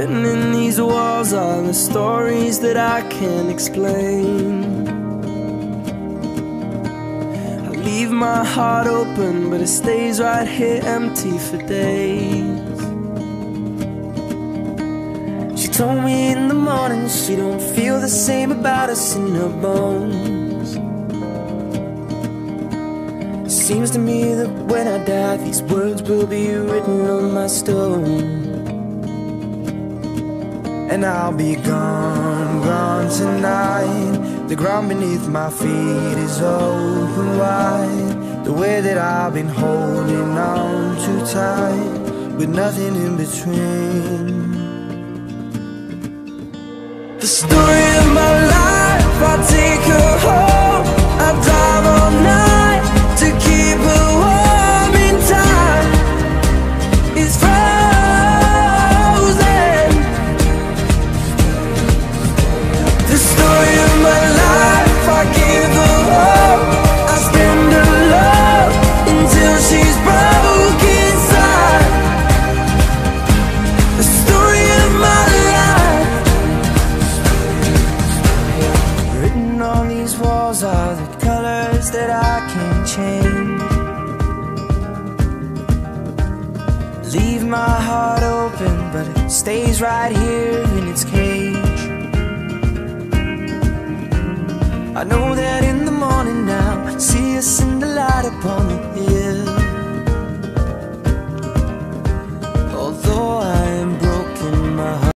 Written in these walls are the stories that I can't explain. I leave my heart open, but it stays right here empty for days. She told me in the morning she don't feel the same about us in her bones. Seems to me that when I die, these words will be written on my stone. And I'll be gone, gone tonight. The ground beneath my feet is open wide. The way that I've been holding on too tight, with nothing in between. The story of my life, I take her home. I drive all night to keep her warm in time. It's frozen. The story of my life, I give her hope. I spend her love until she's broke inside. The story of my life. Written on these walls are the colors that I can't change. Leave my heart open, but it stays right here in its cage. I know that in the morning now, see us in the light upon